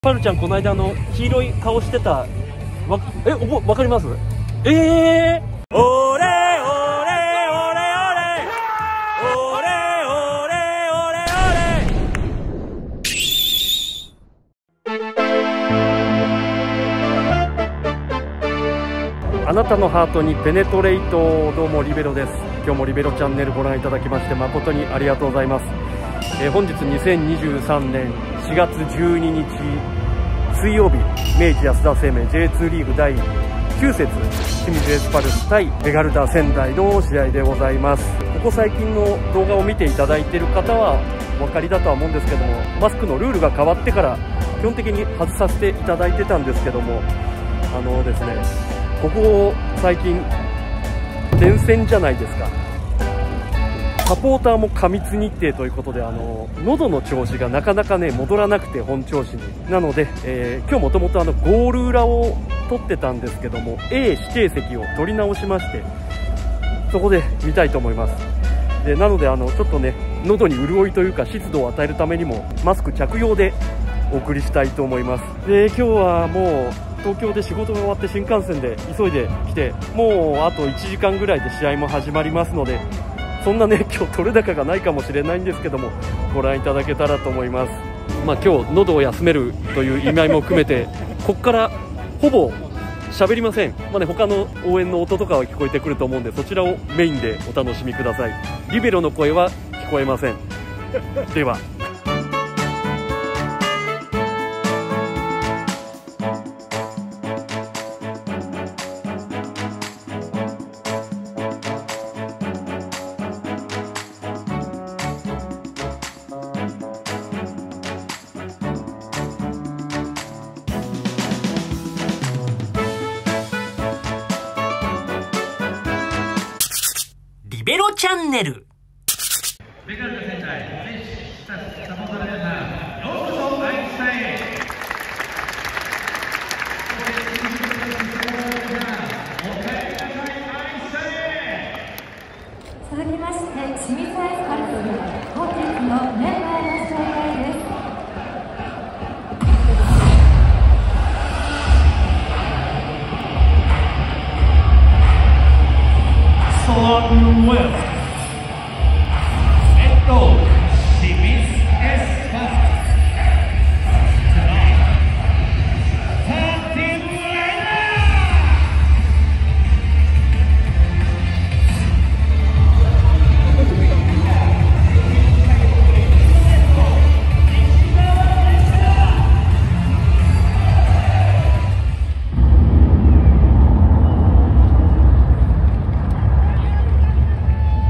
パルちゃん、この間黄色い顔してた、わかります？オレオレオレオレオレオレオレあなたのハートにペネトレイト。どうもリベロです。今日もリベロチャンネルご覧いただきまして誠にありがとうございます。本日2023年4月12日水曜日、明治安田生命 J2 リーグ第9節清水エスパルス対ベガルタ仙台の試合でございます。ここ最近の動画を見ていただいている方はお分かりだとは思うんですけども、マスクのルールが変わってから基本的に外させていただいてたんですけども、ですね、ここ最近連戦じゃないですか。サポーターも過密日程ということで、喉の調子がなかなかね戻らなくて、本調子になので、今日もともとゴール裏を取ってたんですけども A 指定席を取り直しまして、そこで見たいと思います。でなのでちょっとね喉に潤いというか湿度を与えるためにもマスク着用でお送りしたいと思います。で今日はもう東京で仕事が終わって新幹線で急いで来て、もうあと1時間ぐらいで試合も始まりますので、そんなね今日取れ高がないかもしれないんですけども、ご覧いただけたらと思います。今日喉を休めるという意味合いも含めてここからほぼ喋りません。他の応援の音とかは聞こえてくると思うんで、そちらをメインでお楽しみください。リベロの声は聞こえません。ではリベロチャンネル。 ベガルタ仙台選手、サポーターの皆さん、ようこそ愛知へ。 続きまして、清水エスパルス本日のメンバーの紹介です。 Slot left. Head coach,清水エスパルス。Tonight, tag team winner. は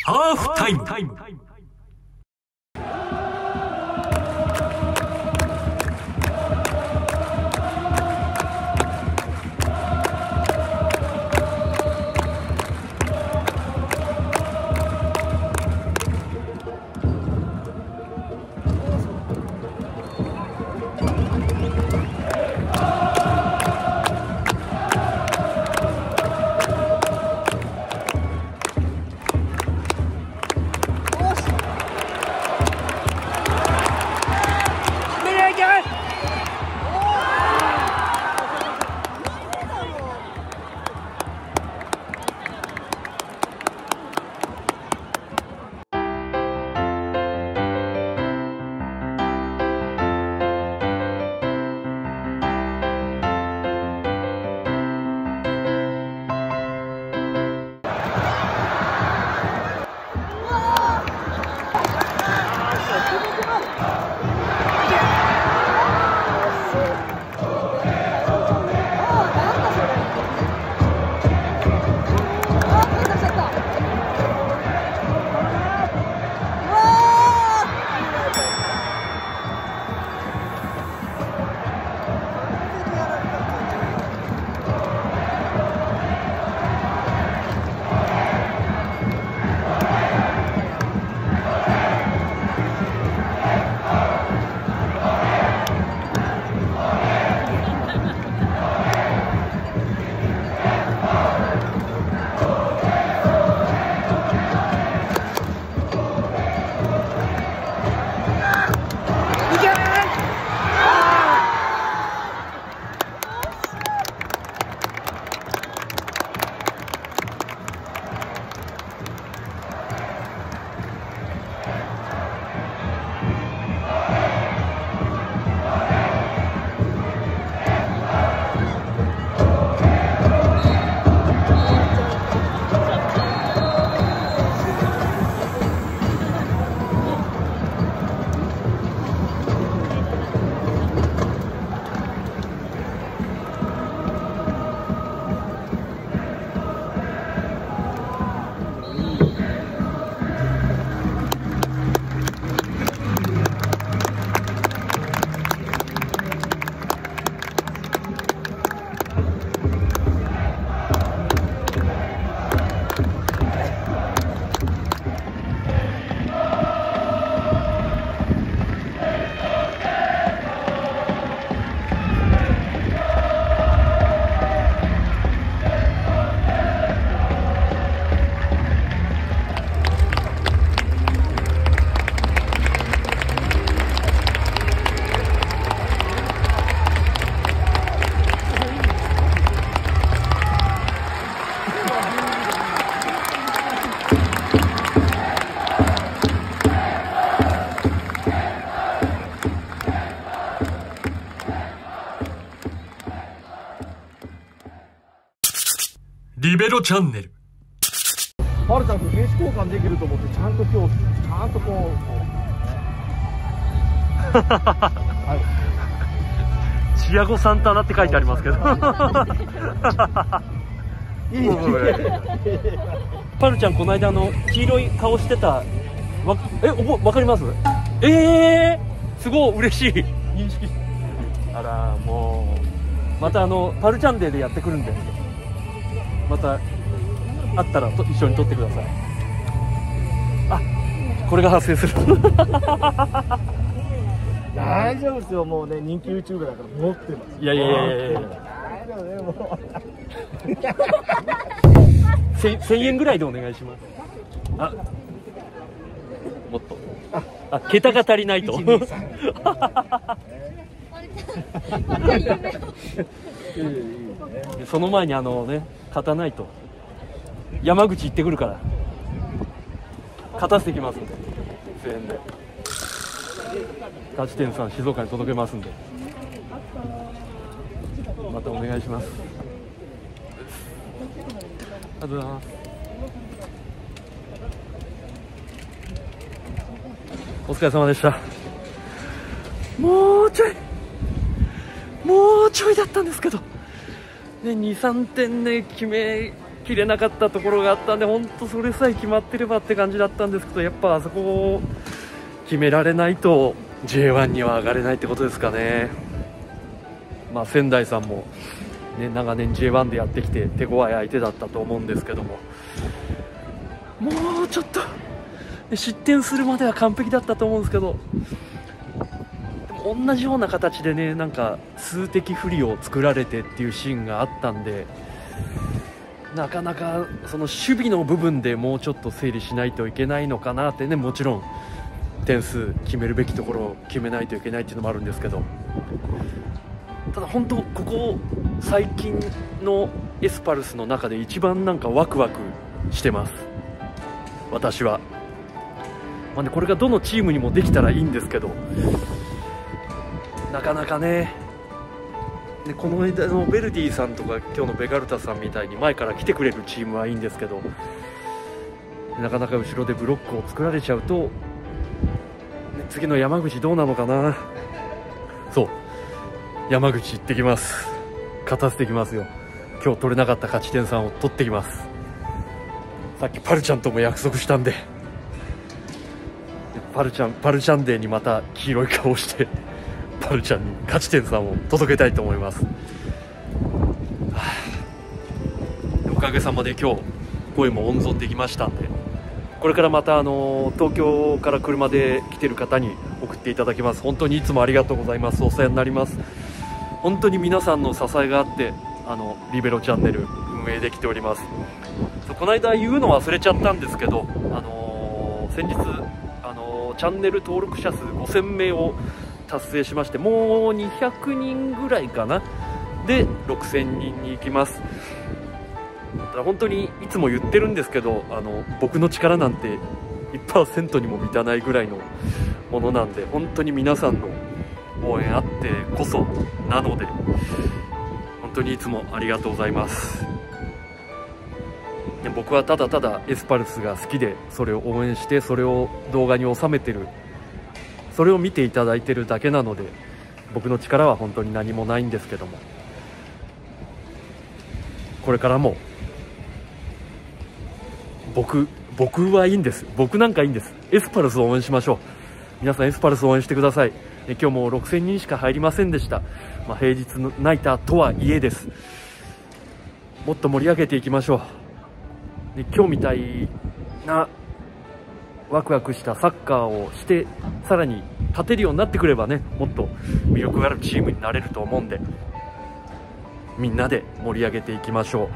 ハーフタイム。リベロチャンネル。 はるちゃんと名刺交換できると思ってちゃんと今日ちゃんとこうはいチアゴサンタナって書いてありますけどパルちゃんこの間黄色い顔してたわかります？すごい嬉しい認識。あらもうまたパルチャンデーでやってくるんで、またあったら一緒に撮ってください。あ、これが発生する大丈夫ですよ、もうね人気 YouTuber だから持ってます。 いや大丈夫ね、もう1000円ぐらいでお願いします。あ、もっと桁が足りないとその前に勝たないと。山口行ってくるから勝たせてきますんで、1000円で勝ち点3静岡に届けますんで、またお願いします。ありがとうございます。お疲れ様でした。もうちょいだったんですけどね、2、3点ね決め切れなかったところがあったんで、本当それさえ決まってればって感じだったんですけど、やっぱあそこを決められないと J1 には上がれないってことですかね。仙台さんも、ね、長年 J1 でやってきて手強い相手だったと思うんですけども、もうちょっと失点するまでは完璧だったと思うんですけど、でも同じような形でね、なんか数的不利を作られてっていうシーンがあったんで、なかなかその守備の部分でもうちょっと整理しないといけないのかなってね、もちろん点数決めるべきところを決めないといけないっていうのもあるんですけど、ただ本当ここ最近のエスパルスの中で一番なんかワクワクしてます、私は。これがどのチームにもできたらいいんですけど、なかなかね、この間のベルディさんとか今日のベガルタさんみたいに前から来てくれるチームはいいんですけど、なかなか後ろでブロックを作られちゃうと、次の山口どうなのかな。そう、山口行ってきます。勝たせてきますよ。今日取れなかった勝ち点3を取ってきます。さっきパルちゃんとも約束したんで、パルちゃんデーにまた黄色い顔してパルちゃんに勝ち点3を届けたいと思います。おかげさまで今日声も温存できましたんで、これからまた東京から車で来てる方に送っていただきます。本当にいつもありがとうございます。お世話になります。本当に皆さんの支えがあってリベロチャンネル運営できております。この間言うの忘れちゃったんですけど、先日チャンネル登録者数5000名を達成しまして、もう200人ぐらいかなで6000人に行きます。ただ本当にいつも言ってるんですけど、僕の力なんて 1% にも満たないぐらいのものなんで、本当に皆さんの応援あってこそなので、本当にいつもありがとうございます。僕はただただエスパルスが好きで、それを応援して、それを動画に収めてる、それを見ていただいてるだけなので、僕の力は本当に何もないんですけども、これからも僕はいいんです。僕なんかいいんです。エスパルスを応援しましょう。皆さんエスパルスを応援してください。今日も6000人しか入りませんでした。平日のナイターとはいえです。もっと盛り上げていきましょう。今日みたいなワクワクしたサッカーをして、さらに勝てるようになってくればね、もっと魅力があるチームになれると思うんで、みんなで盛り上げていきましょう。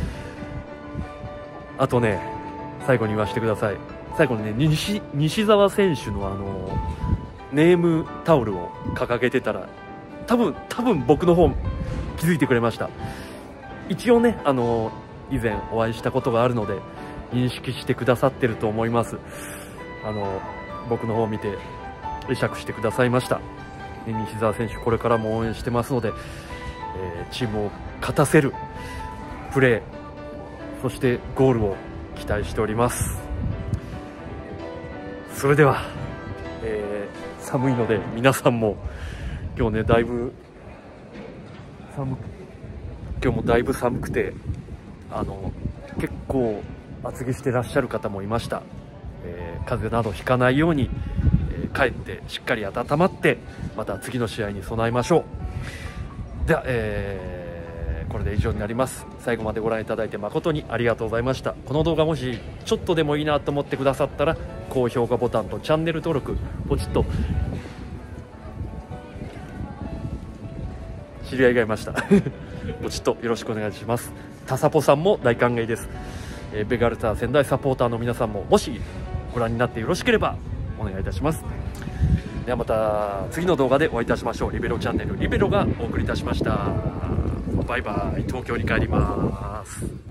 あとね、最後に言わせてください。最後にね、西澤選手のネームタオルを掲げてたら、多分僕の方気づいてくれました。一応ね、以前お会いしたことがあるので認識してくださってると思います。僕の方を見て会釈してくださいました。西澤選手、これからも応援してますので、チームを勝たせるプレー、そしてゴールを期待しております。それでは、寒いので皆さんも今日ね、今日もだいぶ寒くて、結構厚着してらっしゃる方もいました。風邪などひかないように、帰ってしっかり温まって、また次の試合に備えましょう。では、これで以上になります。最後までご覧いただいて誠にありがとうございました。この動画もしちょっとでもいいなと思ってくださったら、高評価ボタンとチャンネル登録ポチッと。知り合いがいましたポチッとよろしくお願いします。タサポさんも大歓迎です。ベガルタ仙台サポーターの皆さんも、もしご覧になってよろしければお願いいたします。ではまた次の動画でお会いいたしましょう。リベロチャンネルリベロがお送りいたしました。バイバイ。東京に帰ります。